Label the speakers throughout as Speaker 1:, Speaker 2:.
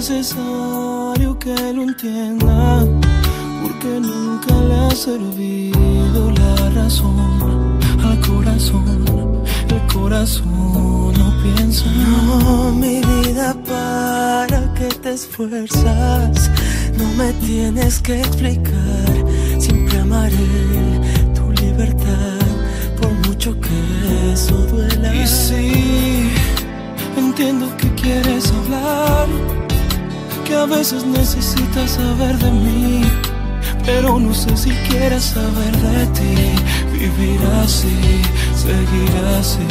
Speaker 1: necesario que lo entienda, porque nunca le ha servido la razón al corazón. El corazón no piensa.
Speaker 2: No, mi vida, ¿para qué te esfuerzas? No me tienes que explicar. Siempre amaré tu libertad, por mucho que eso duela.
Speaker 1: Y sí, entiendo que quieres hablar, que a veces necesitas saber de mí, pero no sé si quieres saber de ti. Vivir así, seguir así,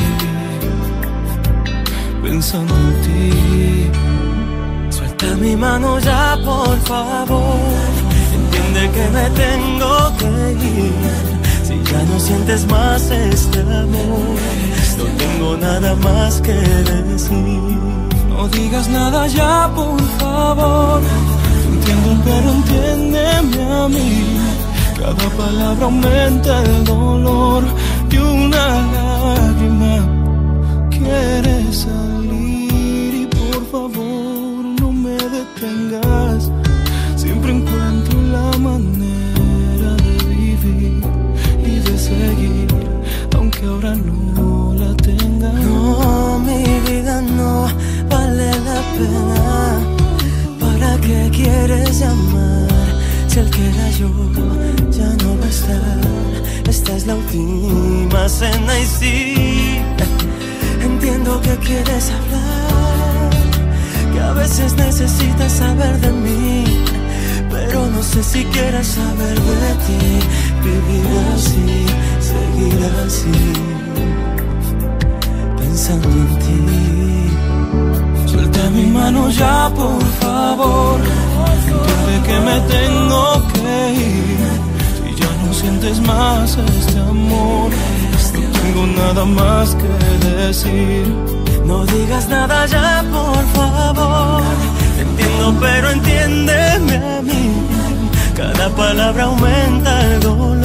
Speaker 1: pensando en ti.
Speaker 2: Suelta mi mano ya, por favor. Entiende que me tengo que ir. Si ya no sientes más este amor, no tengo nada más que decir.
Speaker 1: No digas nada ya, por favor. Entiendo, pero entiéndeme a mí. Cada palabra aumenta el dolor y una lágrima quiere salir. Y por favor no me detengas. Siempre encuentro la manera de vivir y de seguir, aunque ahora no la tenga.
Speaker 2: No, mi vida no vale la pena. ¿Para qué quieres llamar? Si el que era yo ya no va a estar. Esta es la última cena y sí, entiendo que quieres hablar, que a veces necesitas saber de mí, pero no sé si quieres saber de ti. Vivir así, seguir así, pensando en ti.
Speaker 1: Suelta mi mano ya, por favor. Entiende que me tengo que ir. Si ya no sientes más este amor, no tengo nada más que decir.
Speaker 2: No digas nada ya, por favor. Entiendo, pero entiéndeme a mí. Cada palabra aumenta el dolor